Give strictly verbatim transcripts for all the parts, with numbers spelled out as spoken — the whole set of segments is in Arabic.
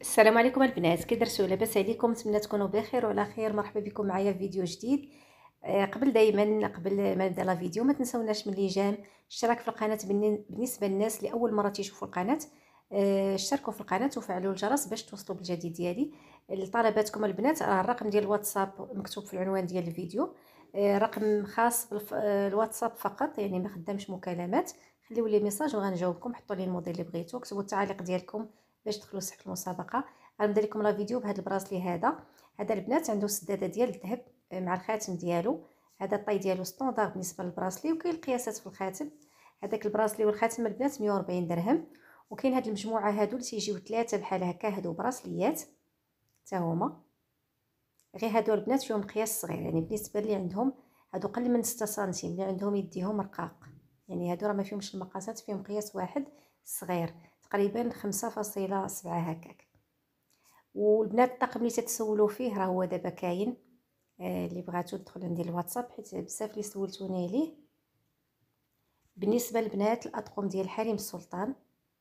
السلام عليكم البنات، كي درتو؟ لاباس عليكم؟ نتمنى تكونوا بخير وعلى خير. مرحبا بكم معايا في فيديو جديد. آه، قبل دائما قبل ما نبدا لا فيديو ما تنسوناش من اللي اشتراك في القناه بالنسبه للناس اللي اول مره تيشوفوا القناه. آه، اشتركوا في القناه وفعلوا الجرس باش توصلوا بالجديد ديالي. لطلباتكم البنات راه الرقم ديال الواتساب مكتوب في العنوان ديال الفيديو. آه، رقم خاص بالواتساب فقط، يعني ما خدامش مكالمات. خليوا لي ميساج وغنجاوبكم. حطوا لي الموديل اللي بغيتو، كتبوا التعاليق ديالكم باش تدخلوا لصحه المسابقه. غنبدا لكم لا فيديو بهذا البراسلي. هذا هذا البنات عنده سداده ديال الذهب مع الخاتم ديالو. هذا الطاي ديالو ستوندار بالنسبه للبراسلي، وكاين القياسات في الخاتم. هذاك البراسلي والخاتم البنات مية وأربعين درهم. وكاين هاد المجموعه هادو اللي تيجيو ثلاثه بحال هكا، هادو براسليات حتى هما. غير هادو البنات فيهم قياس صغير، يعني بالنسبه اللي عندهم هادو قل من ستة سنتيم، اللي عندهم يديهم رقاق. يعني هادو راه ما فيهمش المقاسات، فيهم قياس واحد صغير تقريبا خمسة فاصلة سبعة هكاك. والبنات الطقم اللي تتسولوا فيه راه هو دابا كاين. آه اللي بغاتو تدخل عندي الواتساب، حيت بزاف اللي سولتوني عليه. بالنسبه للبنات الاطقم ديال حريم السلطان،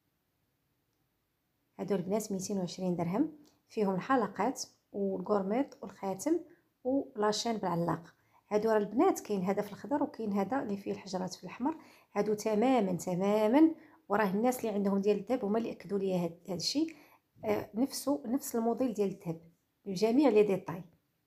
هادو البنات مئتين وعشرين درهم. فيهم الحلقات والغورميط والخاتم ولاشين بالعلاق. هادو راه البنات كاين هذا في الخضر، وكاين هذا اللي فيه الحجرات في الاحمر. هادو تماما تماما، وراه الناس اللي عندهم ديال الذهب هما اللي اكدوا لي هذا الشيء. آه نفسه نفس الموديل ديال الذهب بجميع لي ديتاي.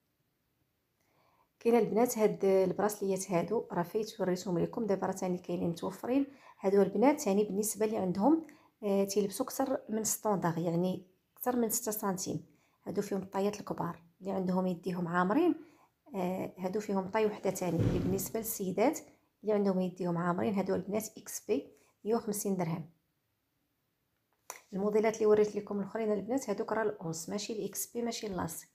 كاين البنات هاد البراسليات هادو راه فايت وريتهم لكم، دابا راه ثاني كاينين متوفرين. هادو البنات ثاني بالنسبه اللي عندهم آه تيلبسوا اكثر من ستوندار، يعني اكثر من ستة سنتيم. هادو فيهم الطايات الكبار اللي عندهم يديهم عامرين. آه هادو فيهم طاي وحده ثاني اللي بالنسبه للسيدات اللي عندهم يديهم عامرين. هادو البنات اكس بي مية وخمسين درهم. الموديلات اللي وريت لكم الاخرين البنات هادوك راه الاوس، ماشي الاكس بي، ماشي اللاصق.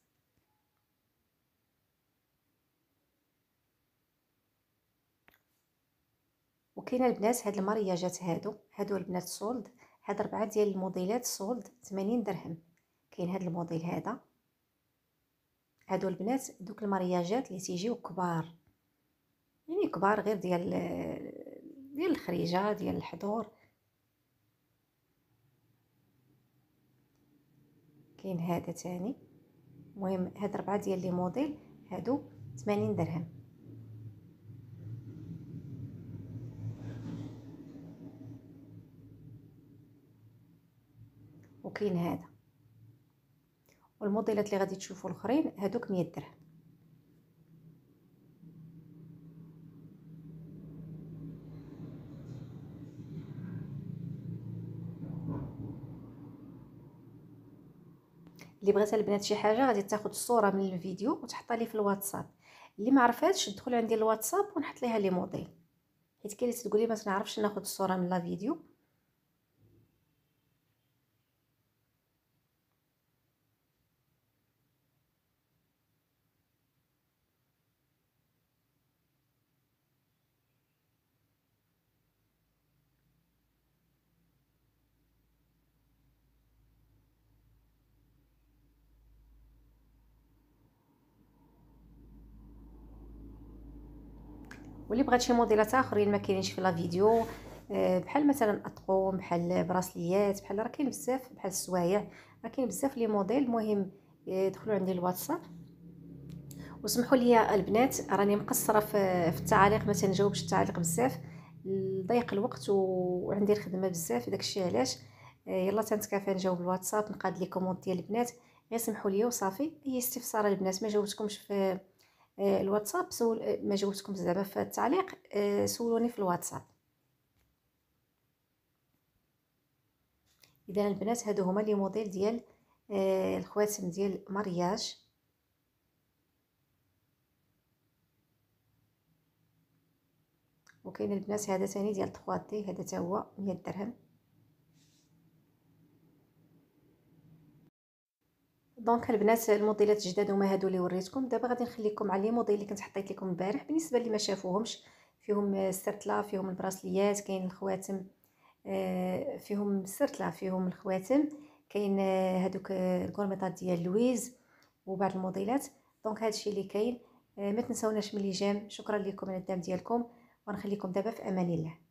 وكاين البنات هاد المارياجات هادو هادو البنات سولد. هاد ربعه ديال الموديلات سولد ثمانين درهم. كاين هاد الموديل هذا. هادو البنات دوك المارياجات اللي تيجيو كبار، يعني كبار غير ديال ديال الخريجه ديال الحضور. كاين هذا تاني. المهم هاد ربعه ديال لي موديل هادو ثمانين درهم. وكاين هذا. والموديلات اللي غادي تشوفوا الاخرين هادوك مية درهم. اللي بغات البنات شي حاجه غادي تاخذ الصوره من الفيديو وتحطها لي في الواتساب. اللي ما عرفاتش تدخل عندي الواتساب ونحط ليها لي موديل، حيت كاين اللي تقولي ما تنعرفش ناخذ الصوره من لا فيديو. واللي بغات شي موديلات اخرين ما كاينينش في لا فيديو، بحال مثلا اطقم، بحال براسليات، بحال راه كاين بزاف، بحال السوايع، راه كاين بزاف لي موديل. المهم دخلوا عندي الواتساب. وسمحوا لي البنات راني مقصره في في التعاليق، ما تنجاوبش التعاليق بزاف لضيق الوقت، وعندي الخدمه بزاف داكشي علاش. يلا تنتكافى نجاوب الواتساب، نقاد لي كومونت ديال البنات. غير سمحوا لي وصافي. اي استفسار البنات ما جاوبتكمش في الواتساب، سول ما جاوبتكم زعما في التعليق، سولوني في الواتساب. اذا البنات هادو هما لي موديل ديال الخواتم ديال مارياج. وكاين البنات هذا ثاني ديال ثلاثة دي، هذا حتى هو مية درهم. دونك البنات الموديلات الجداد هما هادو اللي وريتكم. دابا غادي نخليكم على لي موديل اللي كنت حطيت لكم البارح بالنسبه اللي ما شافوهمش. فيهم السرتله، فيهم البراسليات، كاين الخواتم فيهم السرتله، فيهم الخواتم، كاين هادوك الكورميطات ديال لويز وبعض الموديلات. دونك هادشي اللي كاين. ما تنساوناش من اللي جام. شكرا لكم على الدعم ديالكم، ونخليكم دابا في امان الله.